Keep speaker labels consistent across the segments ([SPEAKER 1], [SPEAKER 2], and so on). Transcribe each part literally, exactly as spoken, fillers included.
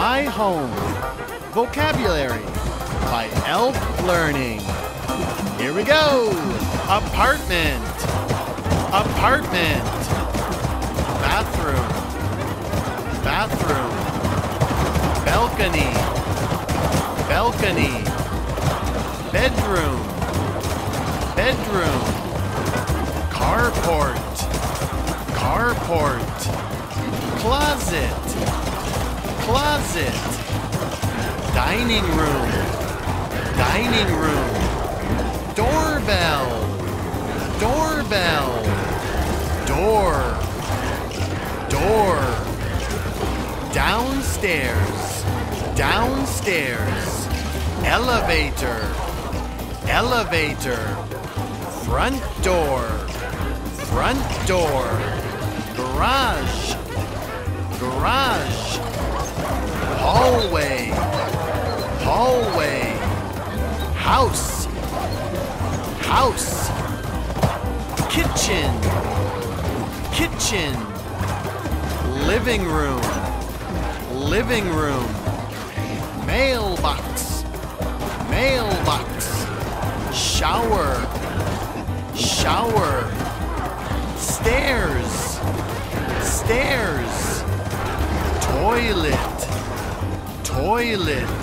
[SPEAKER 1] My home. Vocabulary by Elf Learning. Here we go. Apartment. Apartment. Bathroom. Bathroom. Balcony. Balcony. Bedroom. Bedroom. Carport. Carport. Closet. Closet. Dining room. Dining room. Doorbell. Doorbell. Door. Door. Downstairs. Downstairs. Elevator. Elevator. Front door. Front door. Garage. Garage. Hallway. Hallway. House. House. Kitchen. Kitchen. Living room. Living room. Mailbox. Mailbox. Shower. Shower. Stairs. Stairs. Toilet. Toilet.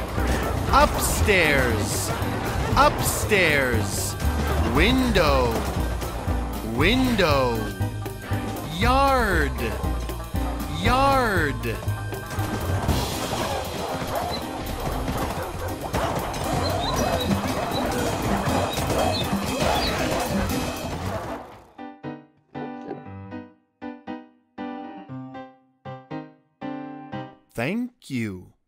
[SPEAKER 1] Upstairs. Upstairs. Window. Window. Yard. Yard. Thank you.